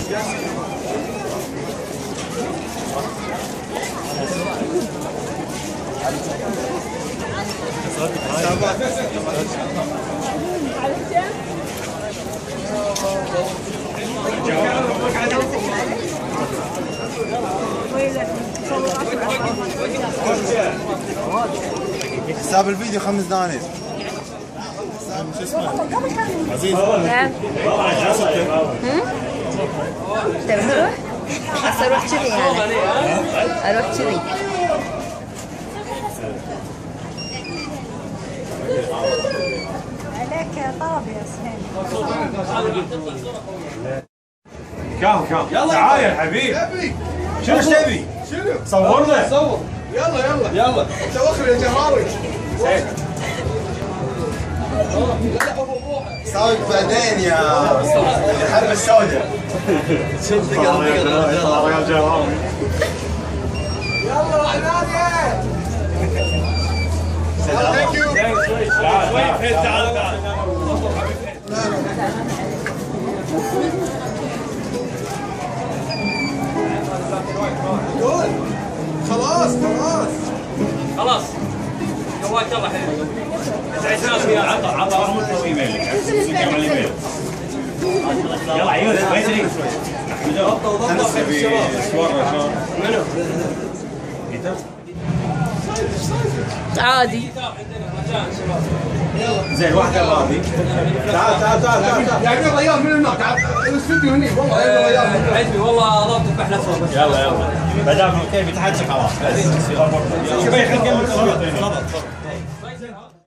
حساب الفيديو 5 دنانير. شو اسمه؟ عزيز. نعم. تبي تروح؟ بس اروح كذي انا. اروح كذي. عليك طلب يا سهيل. كم تعال يا حبيب. شنو ايش تبي؟ شنو؟ صورنا. صور. يلا. توخر يا جهراوي. ساويك بعدين يا الحبة السوداء. يا جهراوي. يلا حنانية. ثانك يو. تعال. خلاص جواك يلا حبيبي. تعيش فيها عطى رقمك وايميلك. يلا عيونك ما يدري. منو؟ عادي. زين واحد راضي. تعال. يعني ريال من هناك. تعال الاستوديو هني والله يا ريال. عزمي والله ضربتك بحلة صوبك. يلا. ما دام كيف يتحدث خلاص. يلا.